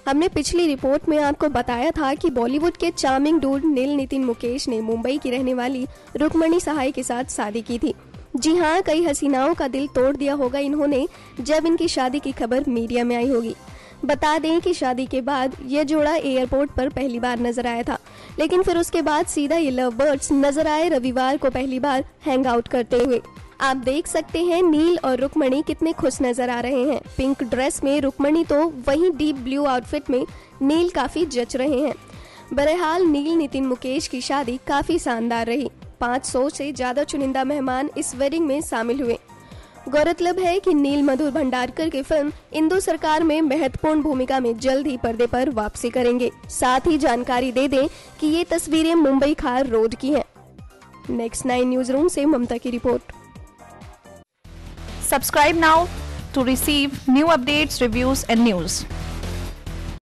हमने पिछली रिपोर्ट में आपको बताया था कि बॉलीवुड के चार्मिंग डूड नील नितिन मुकेश ने मुंबई की रहने वाली रुक्मणी सहाय के साथ शादी की थी। जी हाँ, कई हसीनाओं का दिल तोड़ दिया होगा इन्होंने जब इनकी शादी की खबर मीडिया में आई होगी। बता दें कि शादी के बाद ये जोड़ा एयरपोर्ट पर पहली बार नजर आया था, लेकिन फिर उसके बाद सीधा ये लव बर्ड्स नजर आए रविवार को पहली बार हैंग आउट करते हुए। आप देख सकते हैं नील और रुक्मणी कितने खुश नजर आ रहे हैं। पिंक ड्रेस में रुक्मणी तो वहीं डीप ब्लू आउटफिट में नील काफी जच रहे हैं। बहरहाल नील नितिन मुकेश की शादी काफी शानदार रही। 500 से ज्यादा चुनिंदा मेहमान इस वेडिंग में शामिल हुए। गौरतलब है कि नील मधुर भंडारकर की फिल्म इंदु सरकार में महत्वपूर्ण भूमिका में जल्द ही पर्दे पर वापसी करेंगे। साथ ही जानकारी दे दें कि ये तस्वीरें मुंबई खार रोड की हैं। नेक्स्ट 9 न्यूज रूम से ममता की report. Subscribe now to receive new updates, reviews and news.